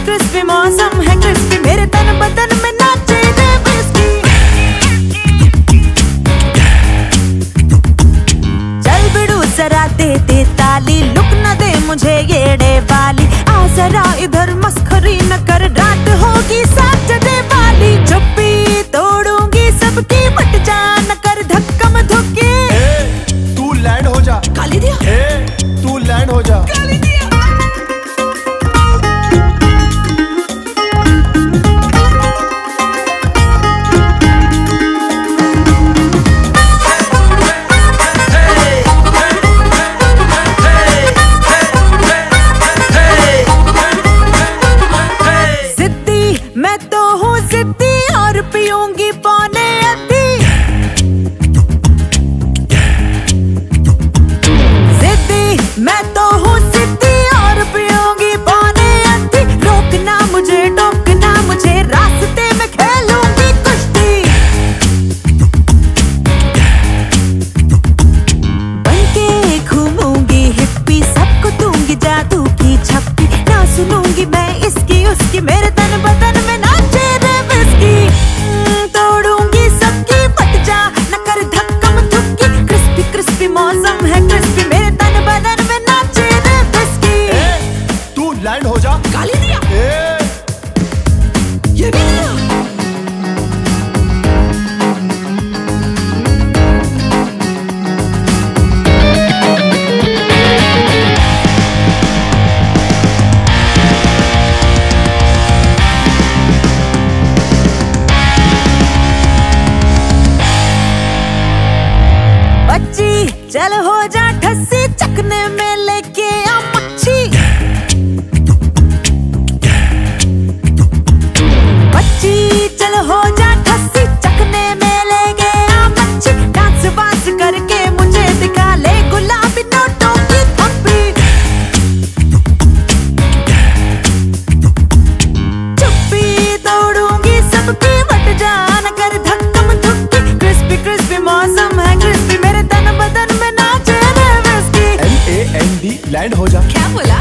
Crispy मौसम है crispy, मेरे तन बदन में नाचे रे विस्की। चल बिड़ू जरा दे दे ताली, लुक न दे मुझे येड़े वाली। आ जरा इधर मस्खरी न कर, रात होगी सैटरडे वाली। चुप्पी तोड़ूंगी सबकी, बट जा न कर धक्कम धुक्की। तू लैंड हो जा। गाली दिया। तू लैंड हो जा। गाली दिया। चल हो जा ठस्सी, चखने में लेके आ मच्छी। बच्ची चल हो जा ठस्सी, चखने में लेके आ मच्छी। डांस वांस करके मुझे दिखा ले गुलाबी नोटों की थप्पी। चुप्पी तोड़ूंगी सबकी, बट जा न कर धक्कम धुक्की। क्रिस्पी क्रिस्पी मौसम है क्रिस्पी, मेरे तन बदन में नाचे रे विस्की। LAND लैंड हो जा। क्या बोला?